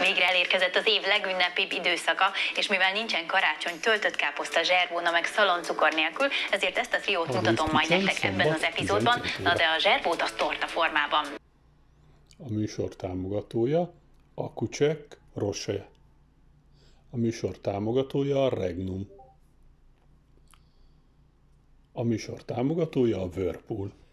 Végre elérkezett az év legünnepibb időszaka, és mivel nincsen karácsony, töltött káposzta, zserbóna meg szaloncukor nélkül, ezért ezt a triót mutatom majd nektek ebben az epizódban, na de a zserbót az torta formában. A műsor támogatója a Kucsek Roche. A műsor támogatója a Regnum. A műsor támogatója a Whirlpool.